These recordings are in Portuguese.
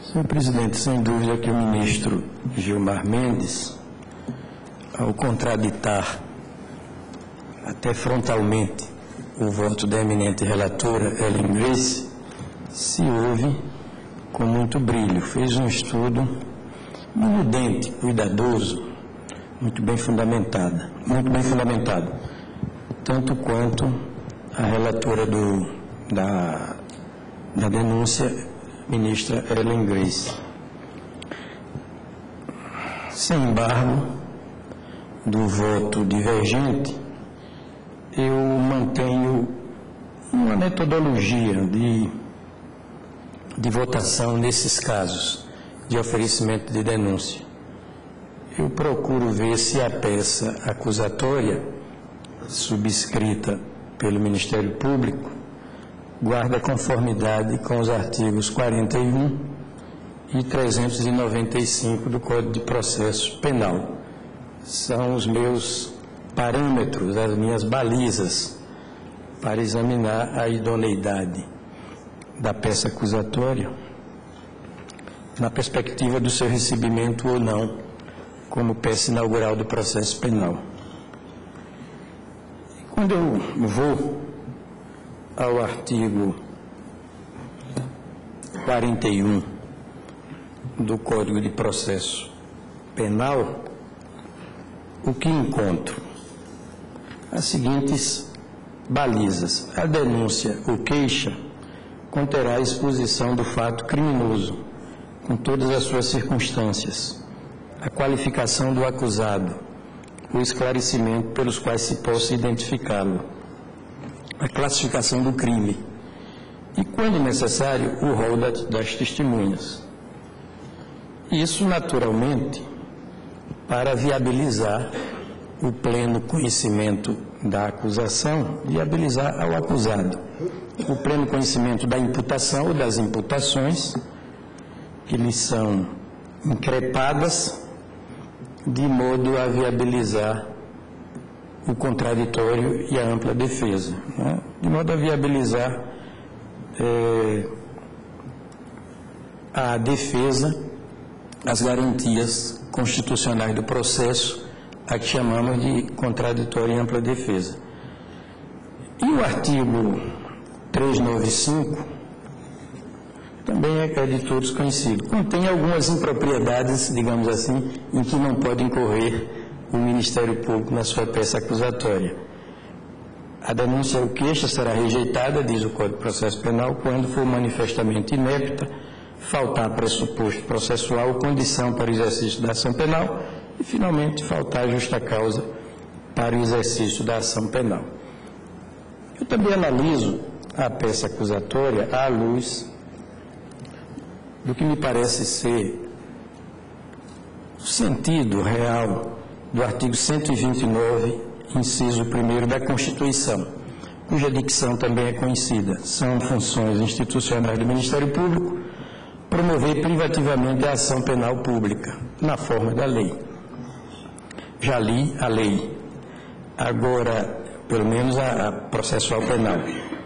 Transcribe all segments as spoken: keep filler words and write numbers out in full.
Senhor presidente, sem dúvida que o ministro Gilmar Mendes, ao contraditar até frontalmente o voto da eminente relatora Ellen Grace, se ouve com muito brilho. Fez um estudo minudente, cuidadoso, muito bem fundamentado, muito bem fundamentado, tanto quanto a relatora do, da, da denúncia, ministra Ellen Grace. Sem embargo, do voto divergente, eu mantenho uma metodologia de, de votação nesses casos de oferecimento de denúncia. Eu procuro ver se a peça acusatória, subscrita pelo Ministério Público, guarda conformidade com os artigos quarenta e um e trezentos e noventa e cinco do Código de Processo Penal. São os meus parâmetros, as minhas balizas para examinar a idoneidade da peça acusatória na perspectiva do seu recebimento ou não como peça inaugural do processo penal. Quando eu vou ao artigo quarenta e um do Código de Processo Penal, o que encontro? As seguintes balizas. A denúncia ou queixa conterá a exposição do fato criminoso, com todas as suas circunstâncias, a qualificação do acusado, o esclarecimento pelos quais se possa identificá-lo, a classificação do crime e, quando necessário, o rol das testemunhas. Isso, naturalmente, para viabilizar o pleno conhecimento da acusação, viabilizar ao acusado o pleno conhecimento da imputação ou das imputações que lhe são increpadas, de modo a viabilizar o contraditório e a ampla defesa, né? De modo a viabilizar é, a defesa, as garantias constitucionais do processo, a que chamamos de contraditório e ampla defesa. E o artigo trezentos e noventa e cinco, também é de todos conhecido, contém algumas impropriedades, digamos assim, em que não pode incorrer o Ministério Público na sua peça acusatória. A denúncia ou queixa será rejeitada, diz o Código de Processo Penal, quando for manifestamente inepta, faltar pressuposto processual ou condição para o exercício da ação penal e, finalmente, faltar justa causa para o exercício da ação penal. Eu também analiso a peça acusatória à luz do que me parece ser o sentido real do artigo cento e vinte e nove, inciso primeiro da Constituição, cuja dicção também é conhecida. São funções institucionais do Ministério Público promover privativamente a ação penal pública, na forma da lei. Já li a lei, agora, pelo menos, a, a processual penal.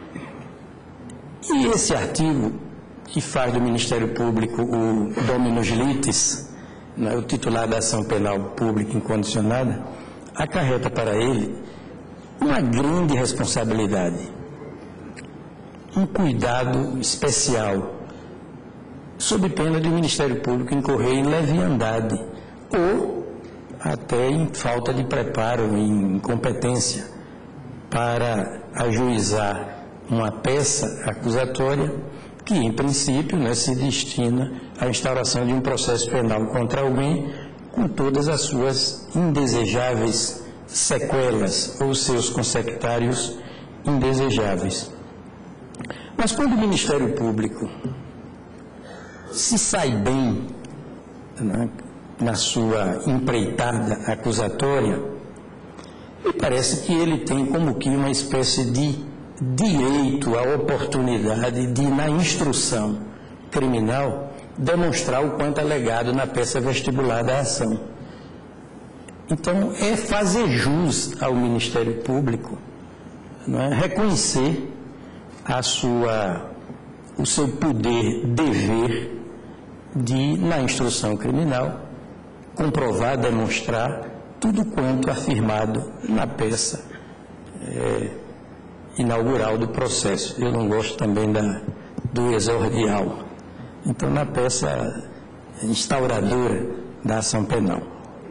E esse artigo, que faz do Ministério Público o dominus litis, né, o titular da ação penal pública incondicionada, acarreta para ele uma grande responsabilidade, um cuidado especial, sob pena de o Ministério Público incorrer em leviandade ou até em falta de preparo, em incompetência para ajuizar uma peça acusatória que, em princípio, né, se destina à instauração de um processo penal contra alguém com todas as suas indesejáveis sequelas ou seus consectários indesejáveis. Mas quando o Ministério Público se sai bem, né, na sua empreitada acusatória, me parece que ele tem como que uma espécie de direito à oportunidade de, na instrução criminal, demonstrar o quanto alegado na peça vestibular da ação. Então, é fazer jus ao Ministério Público, não é? Reconhecer a sua, o seu poder, dever de, na instrução criminal, comprovar, demonstrar tudo quanto afirmado na peça é, inaugural do processo. Eu não gosto também da, do exordial. Então, na peça instauradora da ação penal.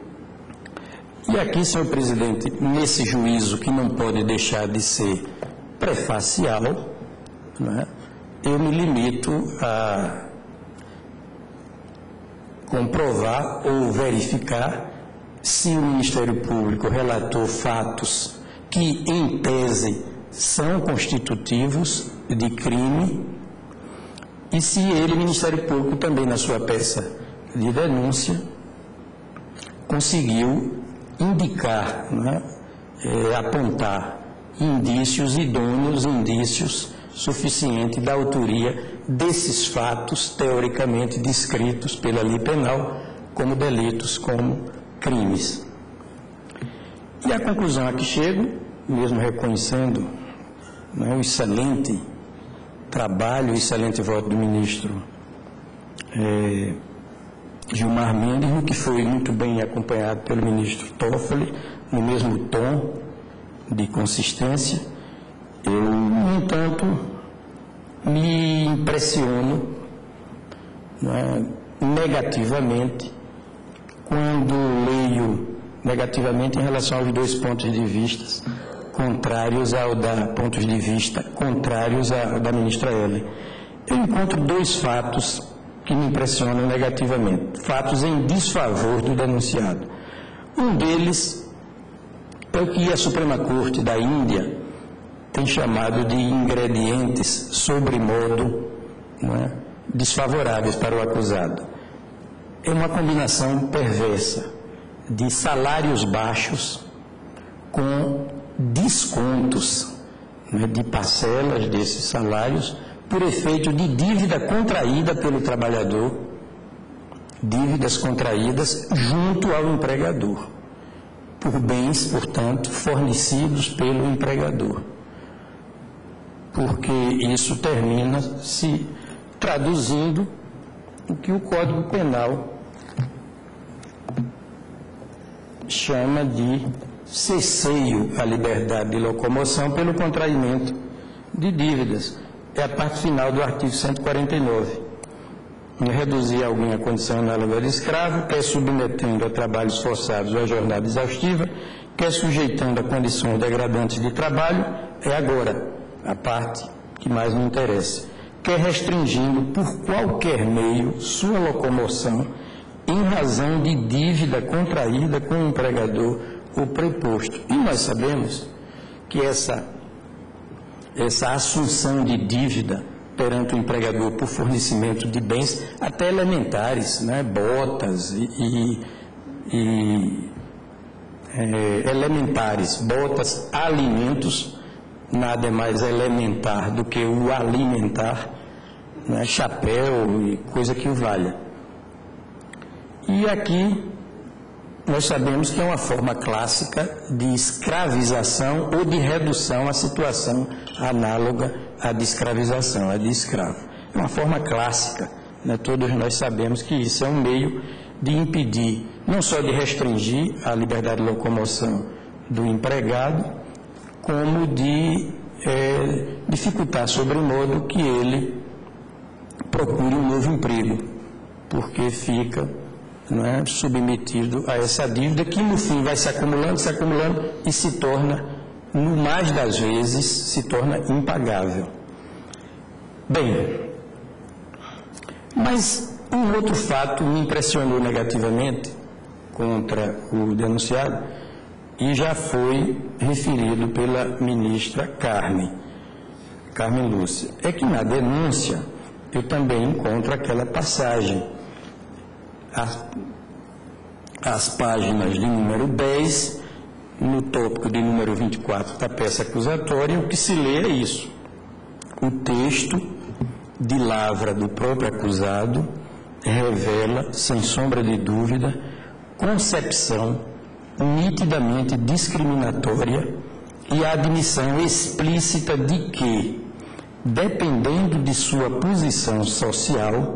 E aqui, senhor presidente, nesse juízo que não pode deixar de ser prefacial, né, eu me limito a comprovar ou verificar se o Ministério Público relatou fatos que, em tese, são constitutivos de crime e se ele, Ministério Público, também na sua peça de denúncia, conseguiu indicar, né, é, apontar indícios idôneos, indícios suficientes da autoria desses fatos teoricamente descritos pela lei penal como delitos, como crimes. E a conclusão a que chego, mesmo reconhecendo, né, o excelente trabalho, o excelente voto do ministro é, Gilmar Mendes, no que foi muito bem acompanhado pelo ministro Toffoli, no mesmo tom de consistência, eu, no entanto, me impressiono, né, negativamente quando leio negativamente em relação aos dois pontos de vista contrários ao da pontos de vista contrários ao da ministra Ellen. Eu encontro dois fatos que me impressionam negativamente, fatos em desfavor do denunciado. Um deles é o que a Suprema Corte da Índia tem chamado de ingredientes sobremodo, né, desfavoráveis para o acusado. É uma combinação perversa de salários baixos com descontos, né, de parcelas desses salários por efeito de dívida contraída pelo trabalhador, dívidas contraídas junto ao empregador, por bens, portanto, fornecidos pelo empregador. Porque isso termina se traduzindo o que o Código Penal chama de cesseio à liberdade de locomoção pelo contraimento de dívidas. É a parte final do artigo cento e quarenta e nove. Reduzir alguém à condição análoga de escravo, quer submetendo a trabalhos forçados ou a jornada exaustiva, quer sujeitando a condições degradantes de trabalho, é agora a parte que mais me interessa, quer restringindo por qualquer meio sua locomoção em razão de dívida contraída com o empregador ou preposto. E nós sabemos que essa, essa assunção de dívida perante o empregador por fornecimento de bens até elementares, né, botas e, e, e é, elementares, botas, alimentos, nada é mais elementar do que o alimentar, né, chapéu e coisa que o valha. E aqui nós sabemos que é uma forma clássica de escravização ou de redução à situação análoga à de escravização, à de escravo. É uma forma clássica, né? Todos nós sabemos que isso é um meio de impedir, não só de restringir a liberdade de locomoção do empregado, como de é, dificultar sobremodo que ele procure um novo emprego, porque fica, não é, submetido a essa dívida que no fim vai se acumulando, se acumulando e se torna, no mais das vezes, se torna impagável. Bem, mas um outro fato me impressionou negativamente contra o denunciado e já foi referido pela ministra Carmen, Carmen Lúcia. É que na denúncia eu também encontro aquela passagem, as, as páginas de número dez, no tópico de número vinte e quatro da peça acusatória, o que se lê é isso. O texto de lavra do próprio acusado revela, sem sombra de dúvida, concepção nitidamente discriminatória e a admissão explícita de que, dependendo de sua posição social,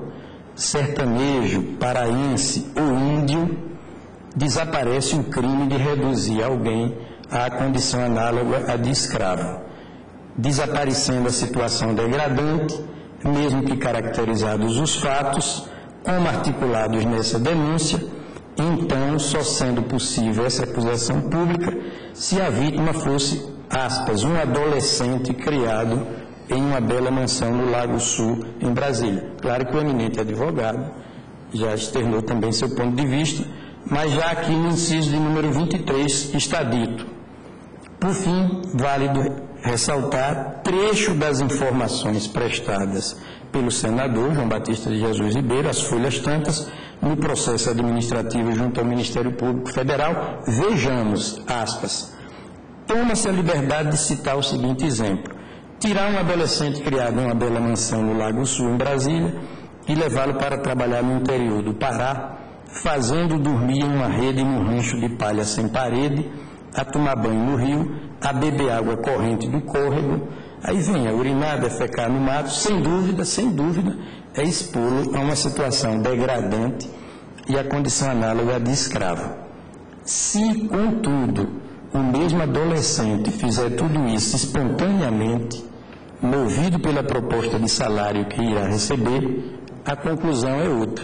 sertanejo, paraense ou índio, desaparece o crime de reduzir alguém à condição análoga à de escravo, desaparecendo a situação degradante, mesmo que caracterizados os fatos, como articulados nessa denúncia, então só sendo possível essa acusação pública se a vítima fosse, aspas, um adolescente criado em uma bela mansão no Lago Sul, em Brasília. Claro que o eminente advogado já externou também seu ponto de vista, mas já aqui no inciso de número vinte e três está dito. Por fim, válido ressaltar trecho das informações prestadas pelo senador João Batista de Jesus Ribeiro, às folhas tantas, no processo administrativo junto ao Ministério Público Federal. Vejamos, aspas, toma-se a liberdade de citar o seguinte exemplo: tirar um adolescente criado em uma bela mansão no Lago Sul, em Brasília, e levá-lo para trabalhar no interior do Pará, fazendo dormir em uma rede num rancho de palha sem parede, a tomar banho no rio, a beber água corrente do córrego, aí vem a urinar, defecar no mato, sem dúvida, sem dúvida, é expô-lo a uma situação degradante e a condição análoga de escravo. Se, contudo, o mesmo adolescente fizer tudo isso espontaneamente, movido pela proposta de salário que irá receber, a conclusão é outra.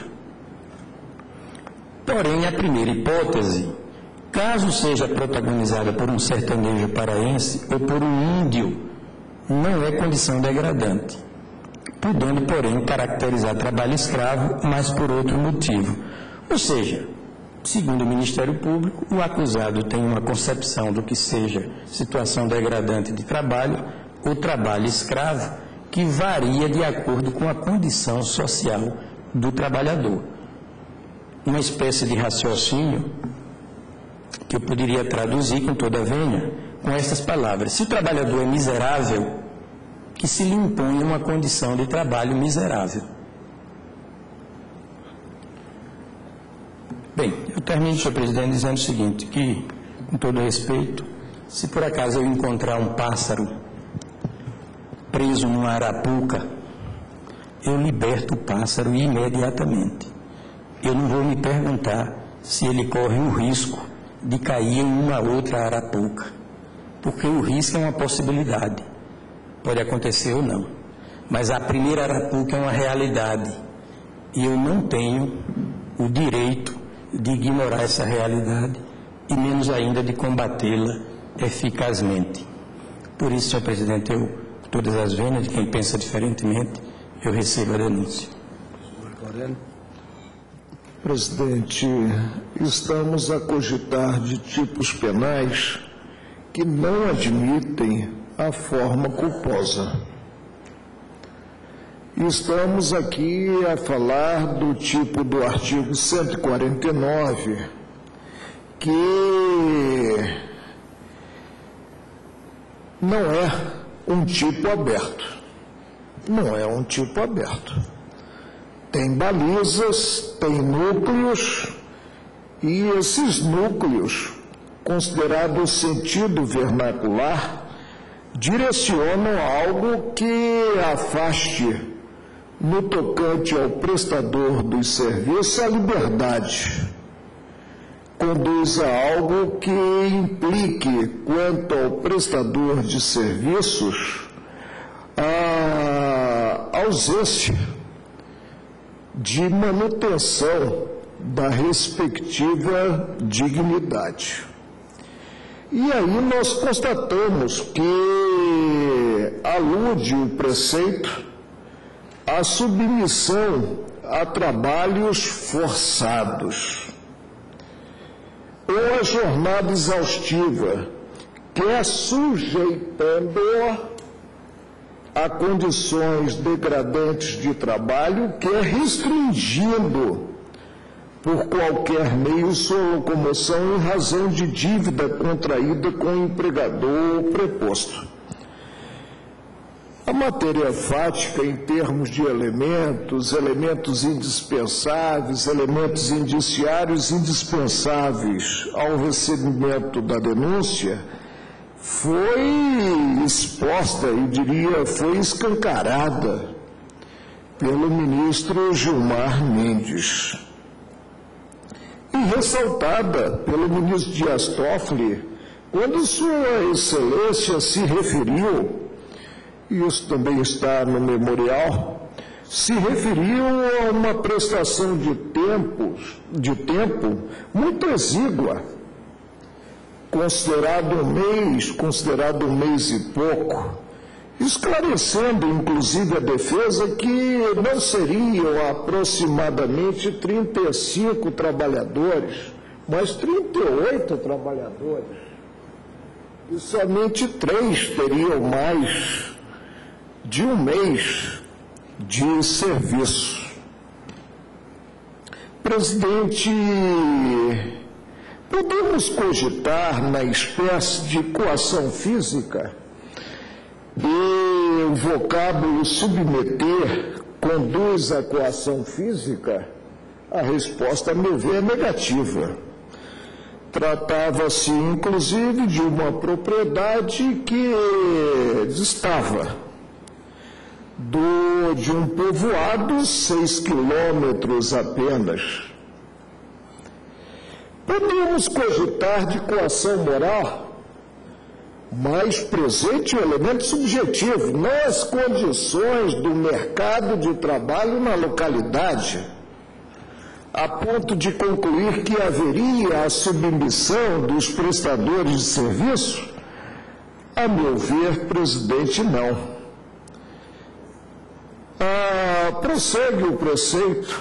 Porém, a primeira hipótese, caso seja protagonizada por um sertanejo paraense ou por um índio, não é condição degradante, podendo, porém, caracterizar trabalho escravo, mas por outro motivo. Ou seja, segundo o Ministério Público, o acusado tem uma concepção do que seja situação degradante de trabalho ou trabalho escravo, que varia de acordo com a condição social do trabalhador. Uma espécie de raciocínio que eu poderia traduzir com toda a vênia com estas palavras: se o trabalhador é miserável, que se lhe impõe uma condição de trabalho miserável. Bem, eu termino, senhor presidente, dizendo o seguinte, que, com todo respeito, se por acaso eu encontrar um pássaro preso numa arapuca, eu liberto o pássaro imediatamente. Eu não vou me perguntar se ele corre o risco de cair em uma outra arapuca, porque o risco é uma possibilidade, pode acontecer ou não, mas a primeira arapuca é uma realidade, e eu não tenho o direito de ignorar essa realidade, e menos ainda de combatê-la eficazmente. Por isso, senhor presidente, eu, todas as vênias de quem pensa diferentemente, eu recebo a denúncia. Presidente, estamos a cogitar de tipos penais que não admitem a forma culposa. Estamos aqui a falar do tipo do artigo cento e quarenta e nove, que não é um tipo aberto. Não é um tipo aberto. Tem balizas, tem núcleos, e esses núcleos, considerados sentido vernacular, direcionam algo que afaste, no tocante ao prestador dos serviços, a liberdade. Conduz a algo que implique, quanto ao prestador de serviços, a ausência de manutenção da respectiva dignidade. E aí nós constatamos que alude o preceito à submissão a trabalhos forçados, ou a jornada exaustiva, quer sujeitando-o a condições degradantes de trabalho, quer restringindo por qualquer meio sua locomoção em razão de dívida contraída com o empregador preposto. A matéria fática, em termos de elementos, elementos indispensáveis, elementos indiciários indispensáveis ao recebimento da denúncia, foi exposta, eu diria, foi escancarada. pelo ministro Gilmar Mendes e ressaltada pelo ministro Dias Toffoli, quando Sua Excelência se referiu, e isso também está no memorial, se referiu a uma prestação de tempo, de tempo muito exígua, considerado um mês, considerado um mês e pouco, esclarecendo, inclusive, a defesa que não seriam aproximadamente trinta e cinco trabalhadores, mas trinta e oito trabalhadores, e somente três teriam mais de um mês de serviço. Presidente, podemos cogitar na espécie de coação física e o vocábulo submeter conduz à coação física? A resposta, a meu ver, é negativa. Tratava-se, inclusive, de uma propriedade que distava do, de um povoado, seis quilômetros apenas. Podemos cogitar de coação moral, mas presente o elemento subjetivo, não as condições do mercado de trabalho na localidade, a ponto de concluir que haveria a submissão dos prestadores de serviço? A meu ver, presidente, não. Ah, prossegue o preceito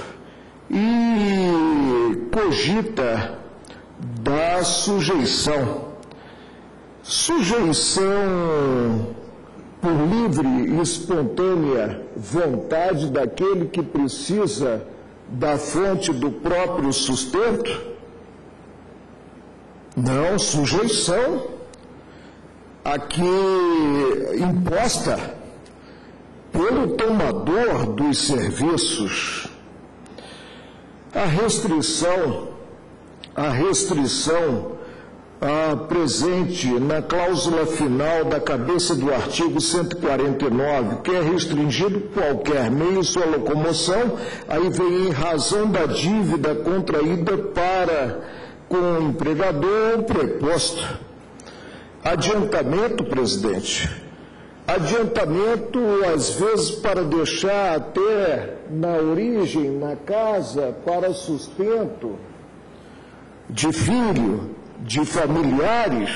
e cogita da sujeição. Sujeição por livre e espontânea vontade daquele que precisa da fonte do próprio sustento? Não, sujeição aqui imposta pelo tomador dos serviços. A restrição, a restrição ah, presente na cláusula final da cabeça do artigo cento e quarenta e nove, que é restringido qualquer meio sua locomoção, aí vem em razão da dívida contraída para com o empregador ou preposto. Adiantamento, presidente. Adiantamento, às vezes, para deixar até na origem, na casa, para sustento de filho, de familiares.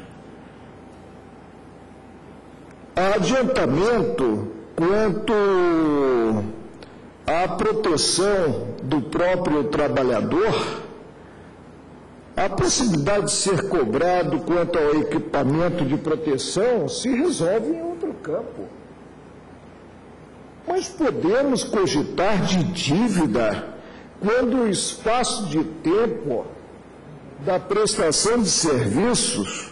Adiantamento quanto à proteção do próprio trabalhador, a possibilidade de ser cobrado quanto ao equipamento de proteção se resolve em outro campo. Mas podemos cogitar de dívida quando o espaço de tempo da prestação de serviços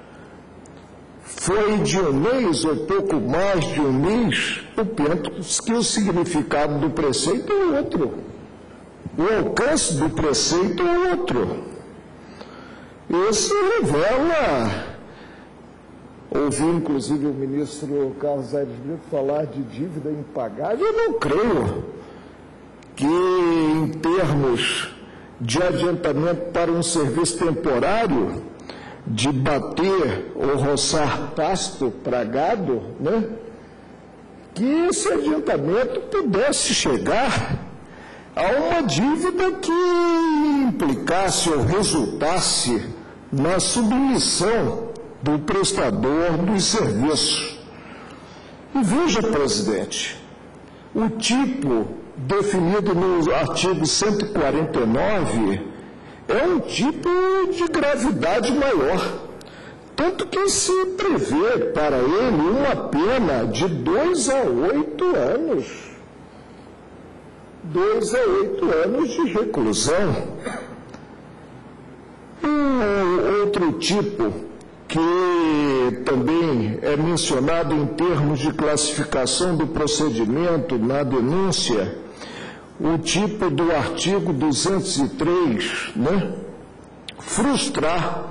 foi de um mês ou pouco mais de um mês, eu penso que o significado do preceito é outro. O alcance do preceito é outro. Isso revela, ouvi inclusive o ministro Carlos Aires Brito falar de dívida impagável. Eu não creio que em termos de adiantamento para um serviço temporário, de bater ou roçar pasto para gado, né, que esse adiantamento pudesse chegar a uma dívida que implicasse ou resultasse na submissão do prestador dos serviços. E veja, presidente, o tipo definido no artigo cento e quarenta e nove é um tipo de gravidade maior, tanto que se prevê para ele uma pena de dois a oito anos. Dois a oito anos de reclusão. Um outro tipo que também é mencionado em termos de classificação do procedimento na denúncia, o tipo do artigo duzentos e três, né? Frustrar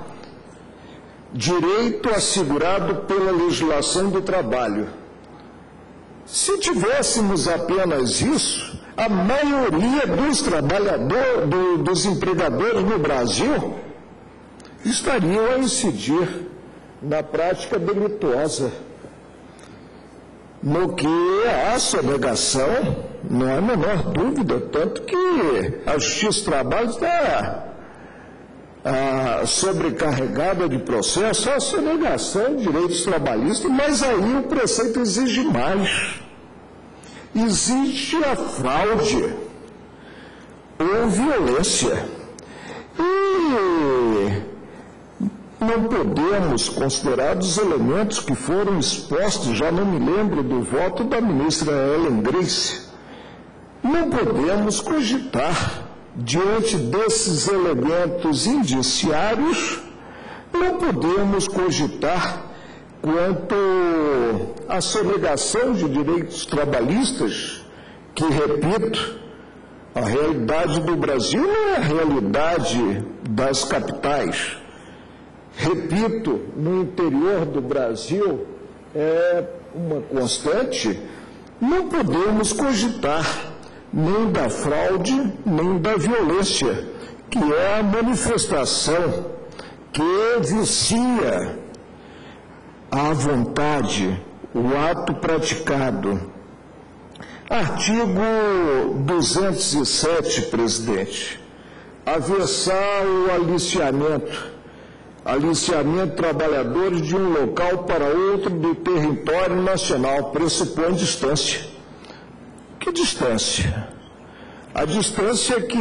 direito assegurado pela legislação do trabalho. Se tivéssemos apenas isso, a maioria dos trabalhadores, do, dos empregadores no Brasil estariam a incidir na prática delituosa. No que a sonegação, não há a menor dúvida, tanto que a Justiça do Trabalho está ah, sobrecarregada de processo, a sonegação de direitos trabalhistas, mas aí o preceito exige mais. Existe a fraude ou violência. E não podemos considerar os elementos que foram expostos, já não me lembro do voto da ministra Ellen Grace, não podemos cogitar, diante desses elementos indiciários, não podemos cogitar quanto à sonegação de direitos trabalhistas, que, repito, a realidade do Brasil não é a realidade das capitais. Repito, no interior do Brasil é uma constante, não podemos cogitar nem da fraude, nem da violência, que é a manifestação que vicia a vontade, o ato praticado. Artigo duzentos e sete, presidente. Aversar o aliciamento. Aliciamento de trabalhadores de um local para outro do território nacional pressupõe distância. Que distância? A distância que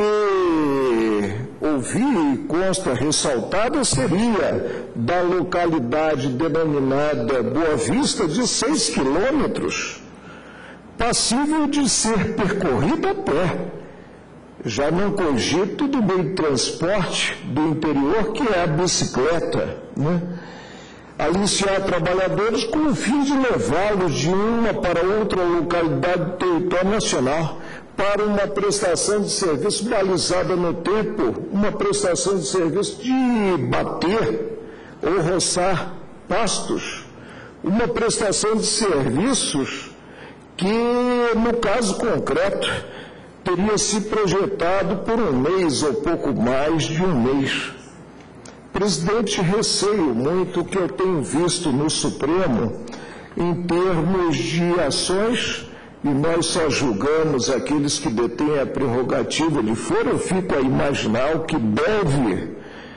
ouvi e consta ressaltada seria da localidade denominada Boa Vista de seis quilômetros, passível de ser percorrida a pé. Já não cogito do meio de transporte do interior, que é a bicicleta, né? Aliciar trabalhadores com o fim de levá-los de uma para outra localidade do território nacional para uma prestação de serviço balizada no tempo, uma prestação de serviço de bater ou roçar pastos, uma prestação de serviços que, no caso concreto, teria se projetado por um mês ou pouco mais de um mês. Presidente, receio muito o que eu tenho visto no Supremo em termos de ações, e nós só julgamos aqueles que detêm a prerrogativa de fora. Eu fico a imaginar o que deve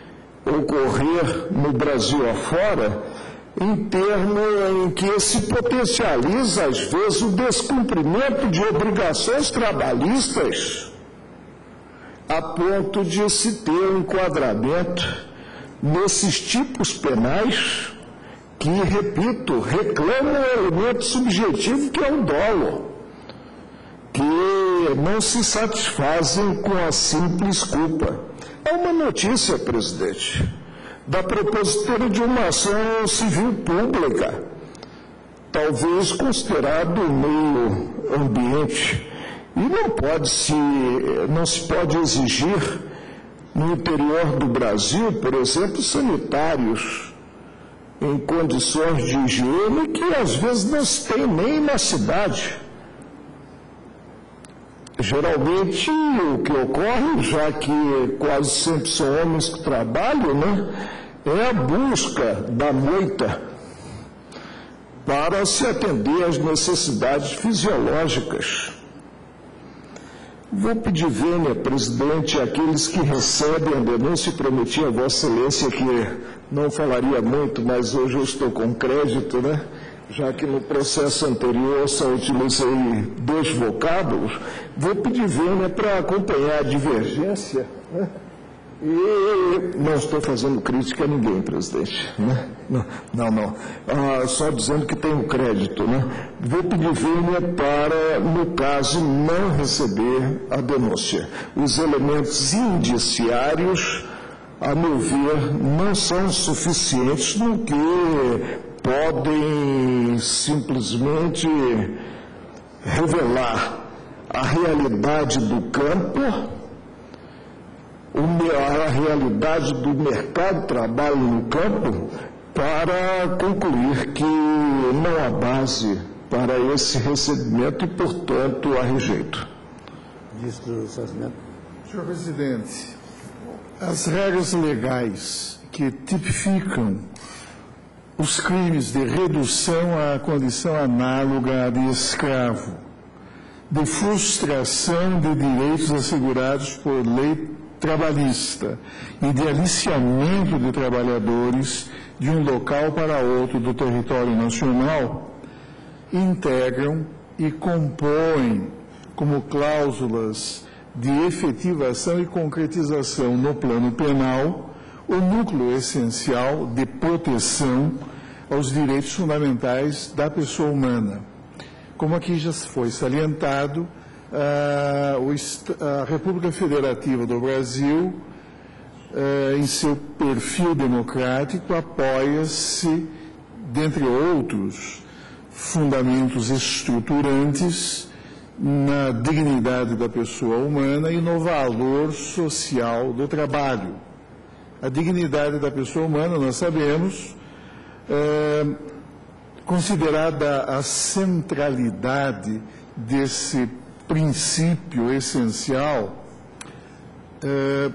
ocorrer no Brasil afora, em termos em que se potencializa, às vezes, o descumprimento de obrigações trabalhistas, a ponto de se ter um enquadramento nesses tipos penais que, repito, reclamam o elemento subjetivo que é o dolo, que não se satisfazem com a simples culpa. É uma notícia, presidente, da propositura de uma ação civil pública, talvez considerado meio ambiente, e não pode se, não se pode exigir no interior do Brasil, por exemplo, sanitários em condições de higiene que às vezes não se tem nem na cidade. Geralmente o que ocorre, já que quase sempre são homens que trabalham, né, é a busca da moita para se atender às necessidades fisiológicas. Vou pedir vênia, presidente, àqueles que recebem a denúncia, e prometi a Vossa Excelência que não falaria muito, mas hoje eu estou com crédito, né? Já que no processo anterior só utilizei dois vocábulos, vou pedir vênia para acompanhar a divergência, né? E não estou fazendo crítica a ninguém, presidente, né? Não, não, não. Ah, só dizendo que tenho crédito, né? Vou pedir vênia para, no caso, não receber a denúncia. Os elementos indiciários, a meu ver, não são suficientes no que podem simplesmente revelar a realidade do campo, a realidade do mercado de trabalho no campo, para concluir que não há base para esse recebimento e, portanto, a rejeito. Ministro Sarmento. Senhor Presidente, as regras legais que tipificam os crimes de redução à condição análoga à de escravo, de frustração de direitos assegurados por lei trabalhista e de aliciamento de trabalhadores de um local para outro do território nacional, integram e compõem como cláusulas de efetivação e concretização no plano penal o núcleo essencial de proteção aos direitos fundamentais da pessoa humana. Como aqui já foi salientado, a República Federativa do Brasil, em seu perfil democrático, apoia-se, dentre outros fundamentos estruturantes, na dignidade da pessoa humana e no valor social do trabalho. A dignidade da pessoa humana, nós sabemos, é, considerada a centralidade desse princípio essencial, é,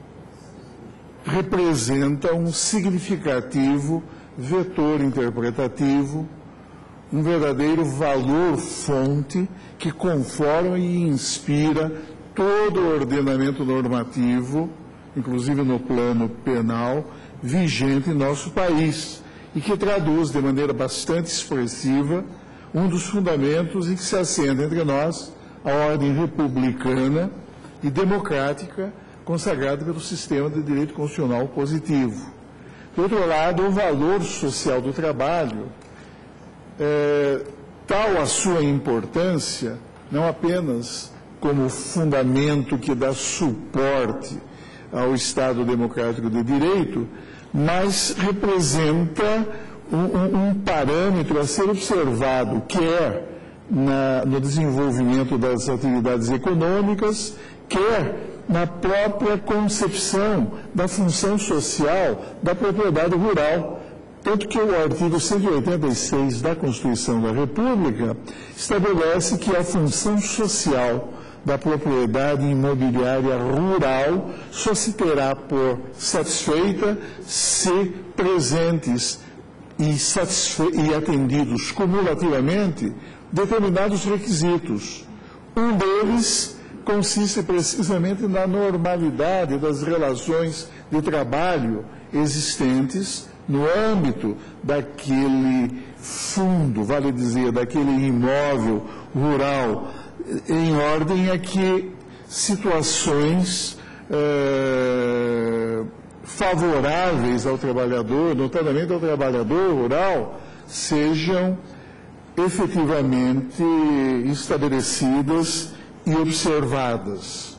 representa um significativo vetor interpretativo, um verdadeiro valor-fonte que conforma e inspira todo o ordenamento normativo, inclusive no plano penal, vigente em nosso país, e que traduz de maneira bastante expressiva um dos fundamentos em que se assenta entre nós a ordem republicana e democrática consagrada pelo sistema de direito constitucional positivo. Do outro lado, o valor social do trabalho, é, tal a sua importância, não apenas como fundamento que dá suporte ao Estado democrático de direito, mas representa um, um, um parâmetro a ser observado, quer na, no desenvolvimento das atividades econômicas, quer na própria concepção da função social da propriedade rural. Tanto que o artigo cento e oitenta e seis da Constituição da República estabelece que a função social da propriedade imobiliária rural só se terá por satisfeita se presentes e, e atendidos cumulativamente determinados requisitos. Um deles consiste precisamente na normalidade das relações de trabalho existentes no âmbito daquele fundo, vale dizer, daquele imóvel rural, em ordem a que situações eh, favoráveis ao trabalhador, notadamente ao trabalhador rural, sejam efetivamente estabelecidas e observadas.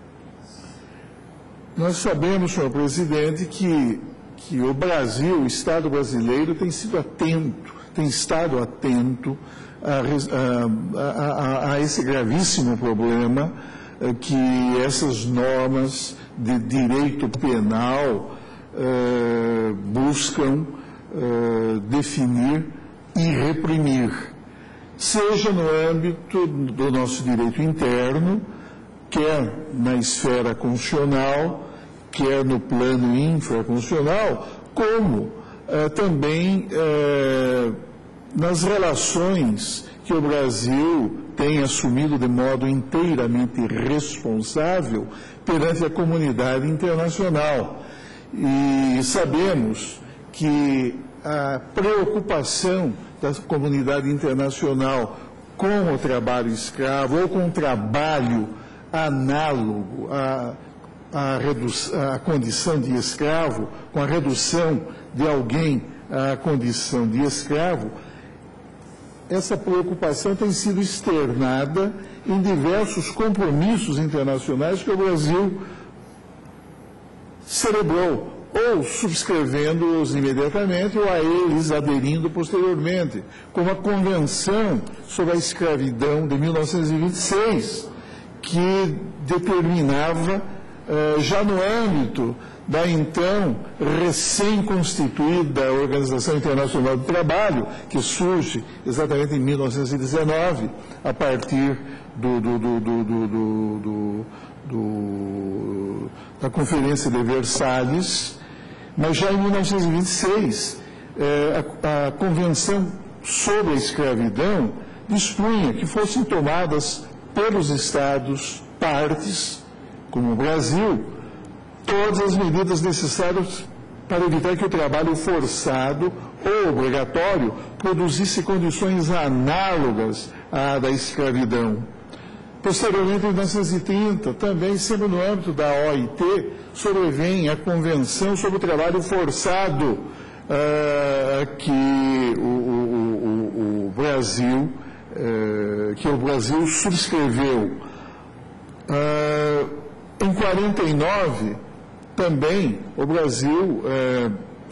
Nós sabemos, senhor presidente, que, que o Brasil, o Estado brasileiro, tem sido atento, tem estado atento a, a, a, a esse gravíssimo problema que essas normas de direito penal eh, buscam eh, definir e reprimir, seja no âmbito do nosso direito interno, quer na esfera constitucional, quer no plano infraconstitucional, como eh, também eh, nas relações que o Brasil tem assumido de modo inteiramente responsável perante a comunidade internacional. E sabemos que a preocupação da comunidade internacional com o trabalho escravo ou com o trabalho análogo à, à, à condição de escravo, com a redução de alguém à condição de escravo, essa preocupação tem sido externada em diversos compromissos internacionais que o Brasil celebrou, ou subscrevendo-os imediatamente, ou a eles aderindo posteriormente, como a Convenção sobre a Escravidão de mil novecentos e vinte e seis, que determinava eh, já no âmbito da então recém-constituída Organização Internacional do Trabalho, que surge exatamente em mil novecentos e dezenove, a partir do, do, do, do, do, do, do, da Conferência de Versalhes, mas já em mil novecentos e vinte e seis, eh, a, a Convenção sobre a Escravidão dispunha que fossem tomadas pelos Estados partes, como o Brasil, todas as medidas necessárias para evitar que o trabalho forçado ou obrigatório produzisse condições análogas à da escravidão. Posteriormente, em mil novecentos e trinta, também, sempre no âmbito da O I T, sobrevém a Convenção sobre o Trabalho Forçado, uh, que o, o, o, o Brasil, uh, que o Brasil subscreveu. Uh, em quarenta e nove, também, o Brasil uh,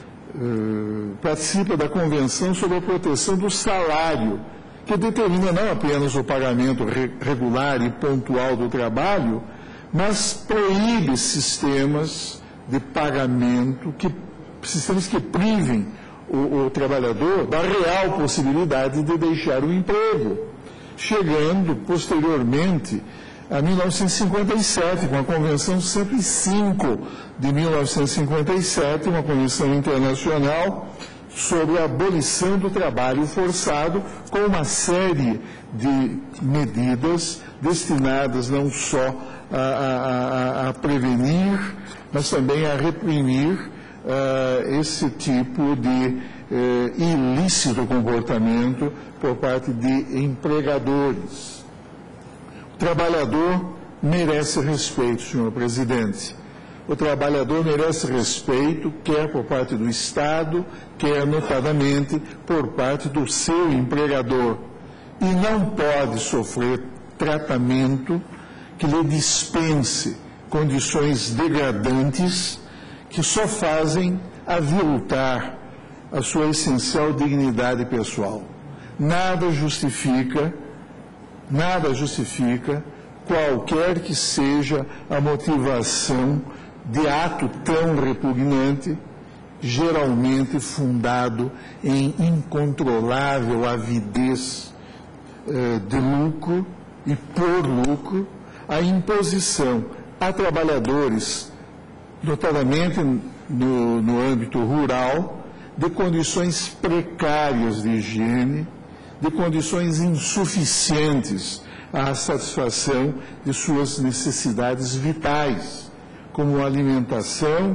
uh, participa da Convenção sobre a Proteção do Salário, que determina não apenas o pagamento regular e pontual do trabalho, mas proíbe sistemas de pagamento, que, sistemas que privem o, o trabalhador da real possibilidade de deixar o emprego, chegando posteriormente a mil novecentos e cinquenta e sete, com a Convenção cento e cinco de mil novecentos e cinquenta e sete, uma convenção internacional sobre a abolição do trabalho forçado, com uma série de medidas destinadas não só a, a, a prevenir, mas também a reprimir uh, esse tipo de uh, ilícito comportamento por parte de empregadores. O trabalhador merece respeito, senhor presidente. O trabalhador merece respeito, quer por parte do Estado, quer notadamente por parte do seu empregador. E não pode sofrer tratamento que lhe dispense condições degradantes que só fazem aviltar a sua essencial dignidade pessoal. Nada justifica, nada justifica qualquer que seja a motivação de ato tão repugnante, geralmente fundado em incontrolável avidez eh, de lucro e por lucro, a imposição a trabalhadores, notadamente no, no âmbito rural, de condições precárias de higiene, de condições insuficientes à satisfação de suas necessidades vitais, como alimentação,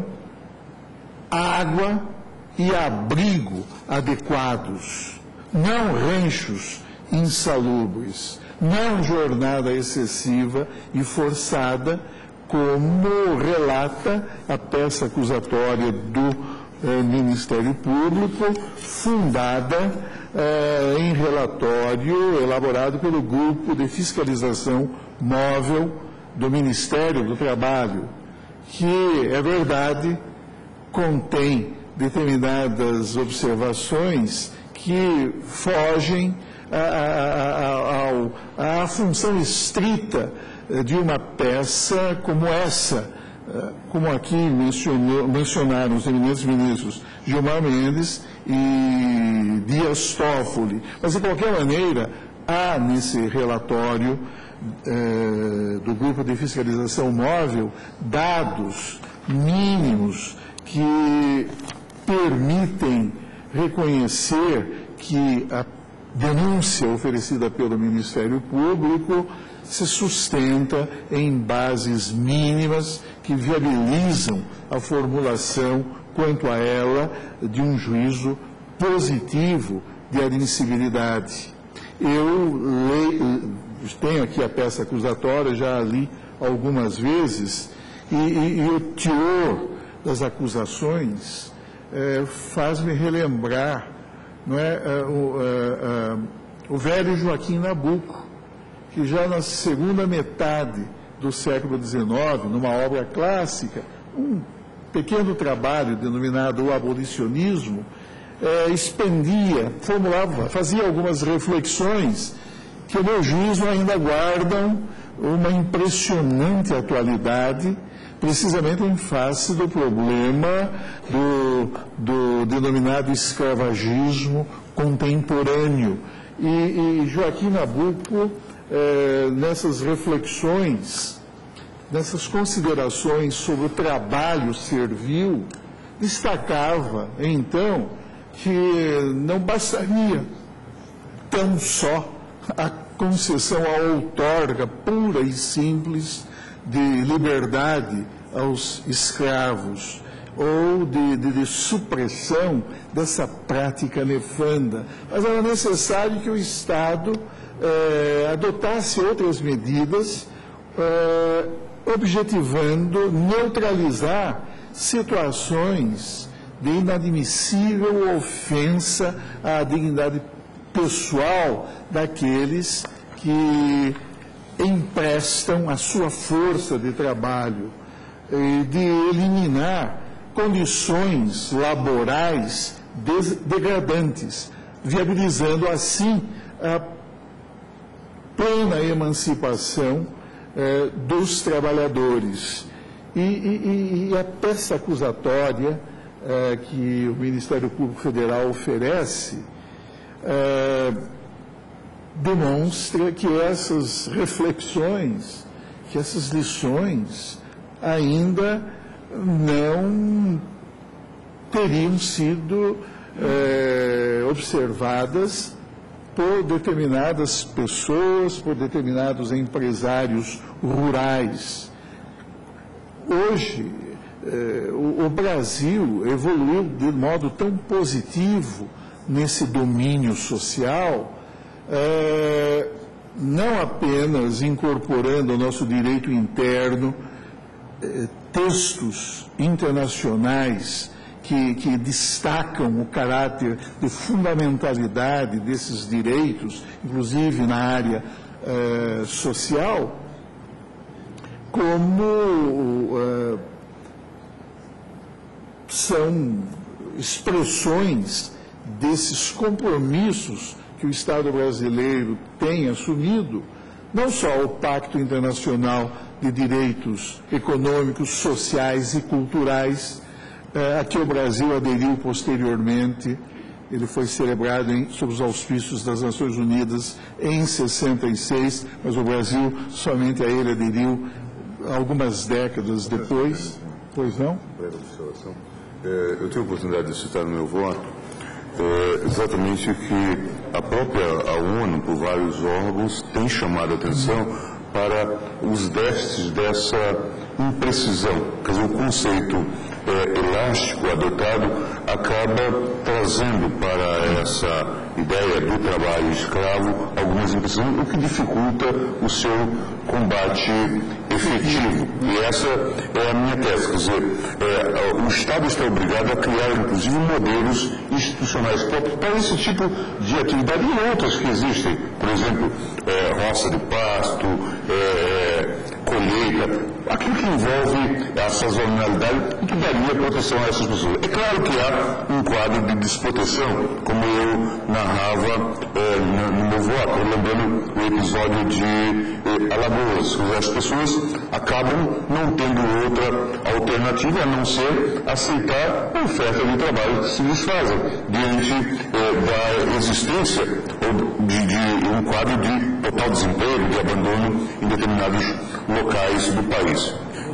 água e abrigo adequados, não ranchos insalubres, não jornada excessiva e forçada, como relata a peça acusatória do eh, Ministério Público, fundada eh, em relatório elaborado pelo Grupo de Fiscalização Móvel do Ministério do Trabalho, que, é verdade, contém determinadas observações que fogem à função estrita de uma peça como essa, como aqui mencionou, mencionaram os eminentes ministros Gilmar Mendes e Dias Toffoli. Mas, de qualquer maneira, há nesse relatório eh, do Grupo de Fiscalização Móvel dados mínimos que permitem reconhecer que a denúncia oferecida pelo Ministério Público se sustenta em bases mínimas que viabilizam a formulação, quanto a ela, de um juízo positivo de admissibilidade. Eu leio, tenho aqui a peça acusatória, já a li algumas vezes, e, e, e o teor das acusações é, faz-me relembrar, não é, é, o, é, é, o velho Joaquim Nabuco, que já na segunda metade do século dezenove, numa obra clássica, um pequeno trabalho denominado O Abolicionismo, é, expendia, formulava, fazia algumas reflexões que, no meu juízo, ainda guardam uma impressionante atualidade, precisamente em face do problema do, do denominado escravagismo contemporâneo. E, e Joaquim Nabuco, eh, nessas reflexões, nessas considerações sobre o trabalho servil, destacava, então, que não bastaria tão só a concessão, a outorga pura e simples de liberdade aos escravos, ou de, de, de supressão dessa prática nefanda, mas era necessário que o Estado eh, adotasse outras medidas, eh, objetivando neutralizar situações de inadmissível ofensa à dignidade pessoal daqueles que emprestam a sua força de trabalho, e de eliminar condições laborais degradantes, viabilizando assim a plena emancipação eh, dos trabalhadores. E, e, e a peça acusatória eh, que o Ministério Público Federal oferece eh, demonstra que essas reflexões, que essas lições ainda não teriam sido é, observadas por determinadas pessoas, por determinados empresários rurais. Hoje, é, o, o Brasil evoluiu de modo tão positivo nesse domínio social, é, não apenas incorporando ao nosso direito interno é, textos internacionais que, que destacam o caráter de fundamentalidade desses direitos, inclusive na área eh, social, como eh, são expressões desses compromissos que o Estado brasileiro tem assumido, não só o Pacto Internacional de Direitos Econômicos, Sociais e Culturais, eh, a que o Brasil aderiu posteriormente. Ele foi celebrado em, sob os auspícios das Nações Unidas em sessenta e seis, mas o Brasil somente a ele aderiu algumas décadas depois. Pois não? Breve observação. É, eu tenho a oportunidade de citar no meu voto é, exatamente que a própria a ONU, por vários órgãos, tem chamado a atenção para os déficits dessa imprecisão. Quer dizer, o conceito é, elástico adotado acaba trazendo para essa ideia do trabalho escravo algumas imprecisões, o que dificulta o seu combate efetivo. E essa é a minha tese. Quer dizer, é, o Estado está obrigado a criar, inclusive, modelos institucionais próprios para esse tipo de atividade e outras que existem. Por exemplo, é, roça de pasto, é, colheita, aquilo que envolve a sazonalidade e que daria proteção a essas pessoas. É claro que há um quadro de desproteção, como eu narrava é, no, no meu voto, lembrando o episódio de é, Alagoas. As pessoas acabam não tendo outra alternativa a não ser aceitar a oferta de trabalho que se lhes fazem, diante é, da existência ou de, de um quadro de total desemprego, de abandono em determinados locais do país.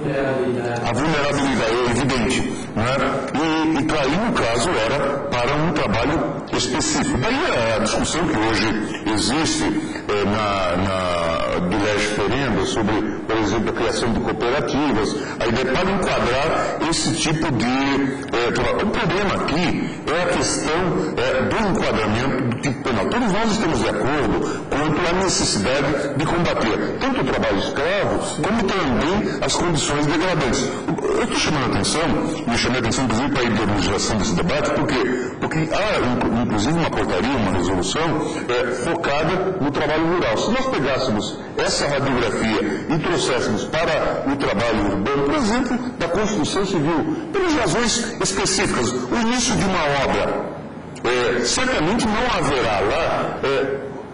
A vulnerabilidade é evidente, não é? E, e aí, no caso, era para um trabalho específico. Daí a discussão que hoje existe é, na, na, do Leste Ferenda sobre, por exemplo, a criação de cooperativas, a ideia para enquadrar esse tipo de é, trabalho. O problema aqui é a questão é, do enquadramento do tipo penal. Todos nós estamos de acordo quanto à necessidade de combater tanto o trabalho escravo, como também as condições degradantes. Eu estou chamando a atenção, me chamei a atenção, inclusive, para a ideologização desse debate, porque, porque há, inclusive, uma portaria, uma resolução é, focada no trabalho rural. Se nós pegássemos essa radiografia e trouxéssemos para o trabalho urbano, por exemplo, da construção civil, pelas razões específicas, o início de uma obra, é, certamente não haverá lá é,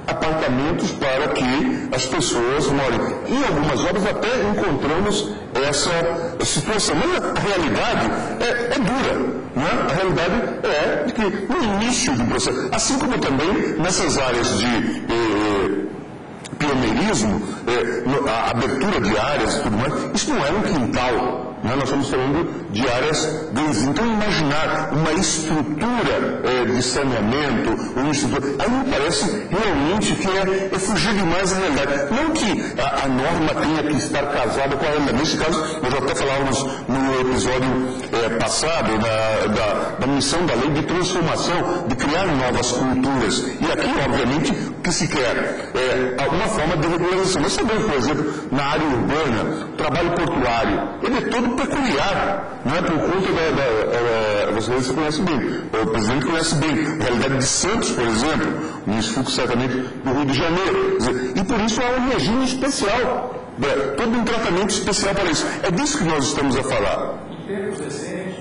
apartamentos para que as pessoas morem. Em algumas obras até encontramos essa situação, mas a realidade é, é dura, né? A realidade é de que no início do processo, assim como também nessas áreas de eh, pioneirismo, eh, a abertura de áreas e tudo mais, isso não era um quintal. Nós estamos falando de áreas grandes. Então, imaginar uma estrutura eh, de saneamento, uma estrutura... Aí me parece realmente que é, é fugir demais da realidade. Não que a, a norma tenha que estar casada com a realidade. Nesse caso, nós já até falávamos no episódio eh, passado da, da, da missão da lei de transformação, de criar novas culturas. E aqui, obviamente, o que se quer é alguma forma de regularização. Nós sabemos, por exemplo, na área urbana, o trabalho portuário, ele é todo peculiar, não é por conta da, da, da você conhece bem, o presidente conhece bem, a realidade de Santos, por exemplo, o município certamente do Rio de Janeiro, dizer, e por isso há um regime especial, né, todo um tratamento especial para isso. É disso que nós estamos a falar. Em tempos recentes,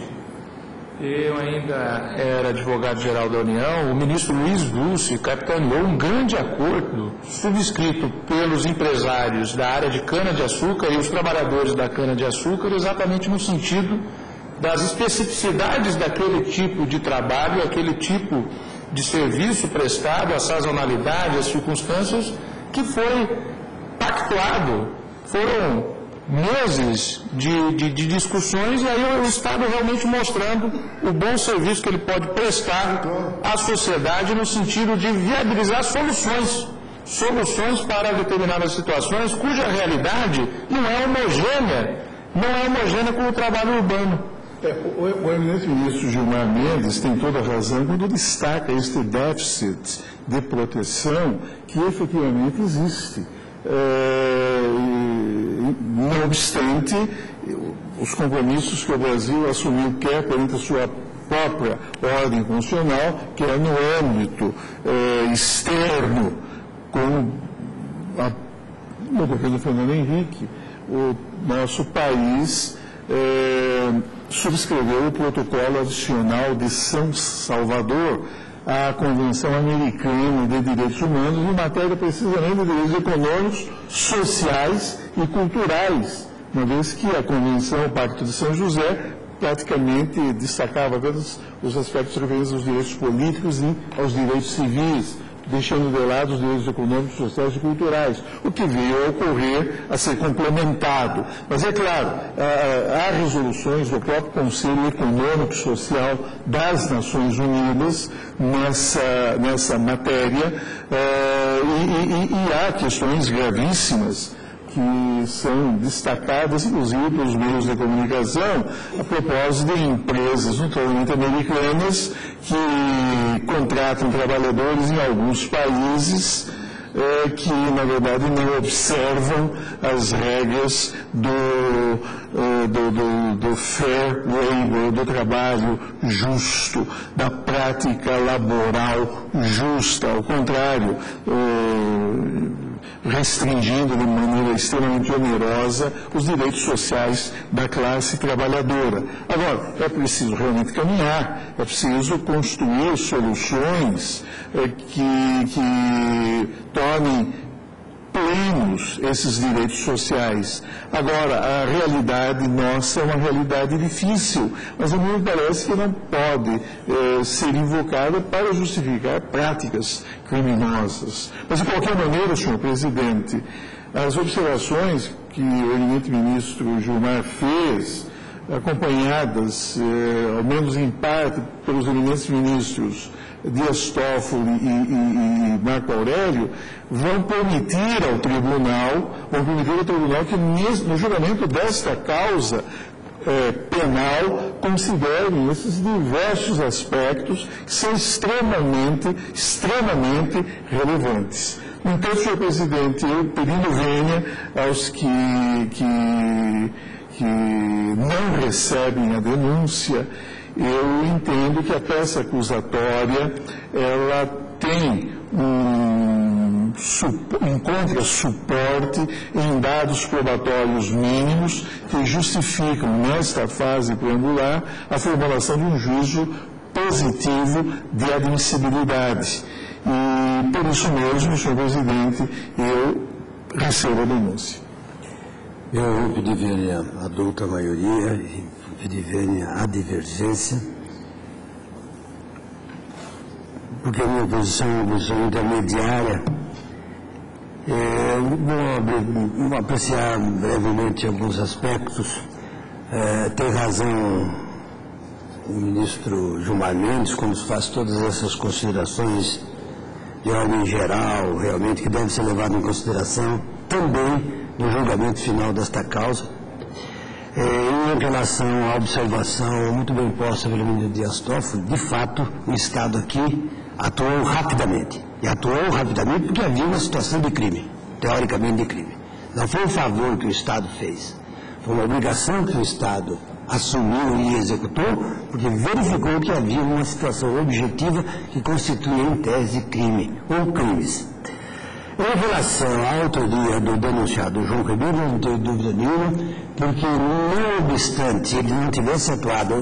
eu ainda era advogado-geral da União, o ministro Luiz Dulce capitaneou um grande acordo subscrito pelos empresários da área de cana-de-açúcar e os trabalhadores da cana-de-açúcar, exatamente no sentido das especificidades daquele tipo de trabalho, aquele tipo de serviço prestado, a sazonalidade, as circunstâncias, que foi pactuado. Foram meses de, de, de discussões, e aí o Estado realmente mostrando o bom serviço que ele pode prestar à sociedade no sentido de viabilizar soluções, soluções para determinadas situações cuja realidade não é homogênea, não é homogênea com o trabalho urbano. É, o, o eminente ministro Gilmar Mendes tem toda a razão quando destaca este déficit de proteção que efetivamente existe. É, não obstante, os compromissos que o Brasil assumiu, quer perante a sua própria ordem constitucional, quer no âmbito é, externo, com a, o governo Fernando Henrique, o nosso país é, subscreveu o protocolo adicional de São Salvador à Convenção Americana de Direitos Humanos em matéria precisamente de direitos econômicos, sociais e culturais, uma vez que a Convenção, o Pacto de São José, praticamente destacava apenas os aspectos referentes aos direitos políticos e aos direitos civis, deixando de lado os direitos econômicos, sociais e culturais, o que veio a ocorrer a ser complementado. Mas é claro, há resoluções do próprio Conselho Econômico e Social das Nações Unidas nessa, nessa matéria, e, e, e há questões gravíssimas que são destacadas, inclusive, pelos meios de comunicação, a propósito de empresas, notoriamente americanas, que contratam trabalhadores em alguns países eh, que, na verdade, não observam as regras do, eh, do, do, do fair labor, do trabalho justo, da prática laboral justa. Ao contrário, eh, restringindo de maneira extremamente onerosa os direitos sociais da classe trabalhadora. Agora, é preciso realmente caminhar, é preciso construir soluções é, que, que tornem plenos esses direitos sociais. Agora, a realidade nossa é uma realidade difícil, mas a mim me parece que não pode eh, ser invocada para justificar práticas criminosas. Mas, de qualquer maneira, senhor presidente, as observações que o eminente ministro Gilmar fez, acompanhadas, eh, ao menos em parte, pelos eminentes ministros Dias Toffoli e, e, e Marco Aurélio, vão permitir ao tribunal, vão permitir ao tribunal que no julgamento desta causa eh, penal considerem esses diversos aspectos que são extremamente, extremamente relevantes. No entanto, senhor presidente, eu pedindo vênia aos que, que, que não recebem a denúncia, eu entendo que a peça acusatória, ela tem um, encontra suporte em dados probatórios mínimos que justificam, nesta fase preambular, a formulação de um juízo positivo de admissibilidade. E, por isso mesmo, senhor presidente, eu recebo a denúncia. Eu vou pedir vênia a douta maioria e pedir vênia a divergência, porque a minha posição é uma posição intermediária. É, vou, vou apreciar brevemente alguns aspectos. É, tem razão o ministro Gilmar Mendes quando faz todas essas considerações de ordem geral, realmente, que deve ser levado em consideração também no julgamento final desta causa. É, em relação à observação muito bem posta pelo ministro Dias Toffoli, de fato, o Estado aqui atuou rapidamente. E atuou rapidamente porque havia uma situação de crime, teoricamente de crime. Não foi um favor que o Estado fez, foi uma obrigação que o Estado assumiu e executou, porque verificou que havia uma situação objetiva que constituía em tese crime ou crimes. Em relação à autoria do denunciado João Ribeiro, não tenho dúvida nenhuma, porque não obstante ele não tivesse atuado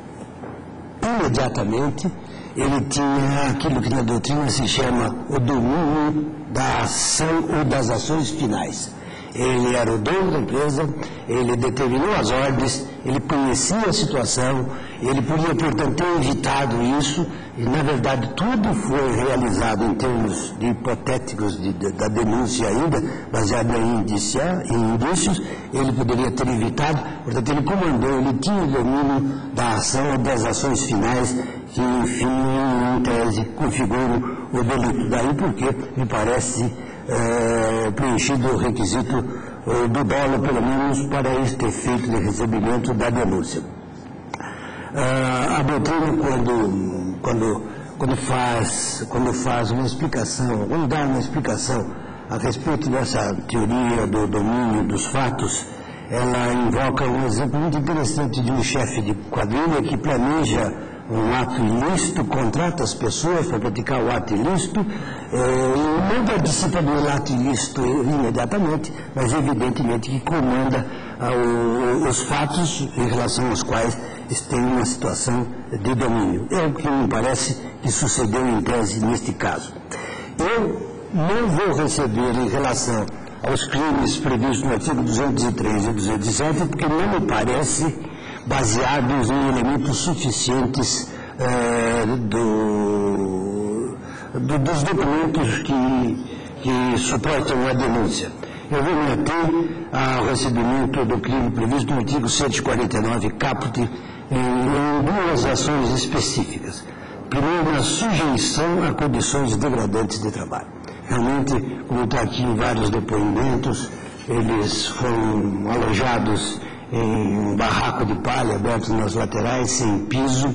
imediatamente, ele tinha aquilo que na doutrina se chama o domínio da ação ou das ações finais. Ele era o dono da empresa, ele determinou as ordens, ele conhecia a situação, ele podia, portanto, ter evitado isso, e, na verdade, tudo foi realizado em termos de hipotéticos de, de, da denúncia ainda, baseado em, indicia, em indícios, ele poderia ter evitado, portanto, ele comandou, ele tinha o domínio da ação ou das ações finais, que, enfim, em tese, configuram o delito. Daí porque, me parece, É, preenchido o requisito é, do dolo, pelo menos, para este efeito de recebimento da denúncia. É, a doutrina, quando, quando, quando, faz, quando faz uma explicação, quando dá uma explicação a respeito dessa teoria do domínio dos fatos, ela invoca um exemplo muito interessante de um chefe de quadrilha que planeja um ato ilícito, contrata as pessoas para praticar o ato ilícito, eh, e não participa do ato ilícito imediatamente, mas evidentemente que comanda ah, o, os fatos em relação aos quais tem uma situação de domínio. É o que me parece que sucedeu em tese neste caso. Eu não vou receber em relação aos crimes previstos no artigo duzentos e três e duzentos e sete, porque não me parece baseados em elementos suficientes eh, do, do, dos documentos que, que suportam a denúncia. Eu vou me ater ao recebimento do crime previsto no artigo cento e quarenta e nove, caput, em, em duas ações específicas. Primeiro, na sujeição a condições degradantes de trabalho. Realmente, como está aqui em vários depoimentos, eles foram alojados em um barraco de palha aberto nas laterais, sem piso,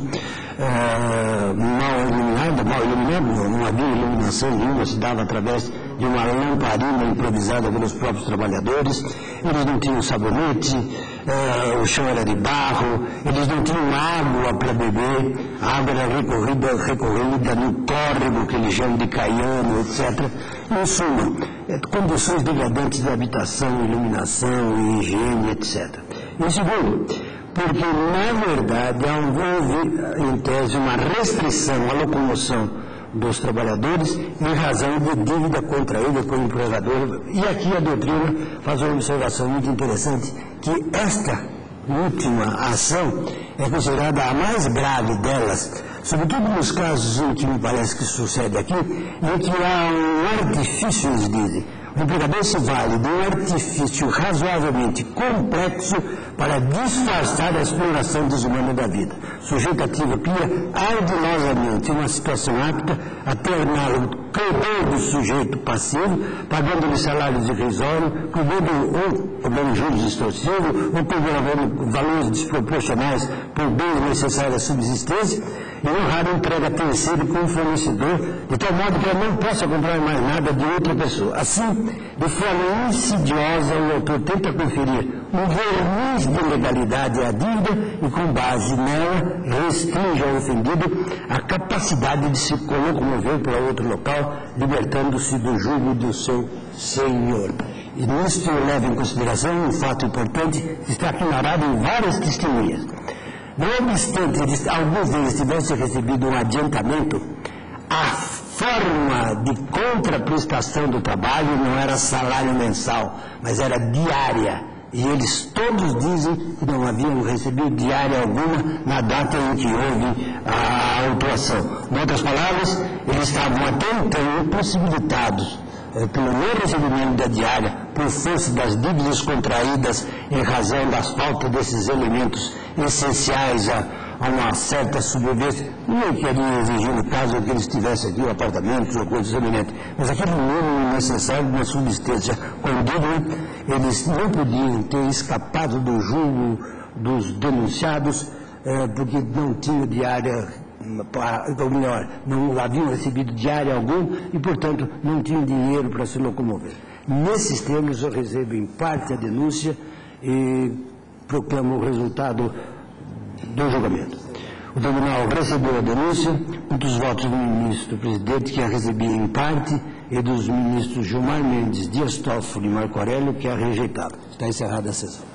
é, mal iluminado, mal iluminado, não, não havia iluminação nenhuma, se dava através de uma lamparina improvisada pelos próprios trabalhadores. Eles não tinham sabonete, é, o chão era de barro, eles não tinham água para beber, a água era recorrida, recorrida no córrego, que eles chamam de caiano, etcétera. Em suma, é, condições degradantes de habitação, iluminação, higiene, etcétera. Em segundo, porque, na verdade, houve, em tese, uma restrição à locomoção dos trabalhadores em razão de dívida contraída com o empregador. E aqui a doutrina faz uma observação muito interessante, que esta última ação é considerada a mais grave delas, sobretudo nos casos em que me parece que sucede aqui, em que há um artifício, eles dizem. O empregador se vale de um artifício razoavelmente complexo para disfarçar a exploração desumana da vida. O sujeito ativo cria ardilosamente uma situação apta a torná-lo credor do sujeito passivo, pagando-lhe salários irrisórios, cobrando ou cobrando juros extorsivos, ou cobrando valores desproporcionais por bens necessários à subsistência, e um raro emprega terceiro como fornecedor, de tal modo que ele não possa comprar mais nada de outra pessoa. Assim, de forma insidiosa, o autor tenta conferir um verniz de legalidade à dívida e, com base nela, restringe ao ofendido a capacidade de se locomover para outro local, libertando-se do jugo do seu senhor. E nisto eu levo em consideração um fato importante que está aqui narrado em várias testemunhas. Não obstante eles, alguns deles tivessem recebido um adiantamento, a forma de contraprestação do trabalho não era salário mensal, mas era diária. E eles todos dizem que não haviam recebido diária alguma na data em que houve a autuação. Em outras palavras, eles estavam até então impossibilitados eh, pelo não recebimento da diária, por força das dívidas contraídas em razão das faltas desses elementos essenciais a, a uma certa sobrevivência. Não queria exigir, no caso, que eles tivessem aqui apartamentos ou coisas semelhantes, mas aquele mínimo necessário de uma subsistência condigna, eles não podiam ter escapado do julgo dos denunciados, eh, porque não tinham diária, ou melhor, não haviam recebido diária algum e, portanto, não tinham dinheiro para se locomover. Nesses termos, eu recebo em parte a denúncia e proclamo o resultado do julgamento. O tribunal recebeu a denúncia, um dos votos do ministro presidente, que a recebia em parte, e dos ministros Gilmar Mendes, Dias Toffoli e Marco Aurélio, que a rejeitava. Está encerrada a sessão.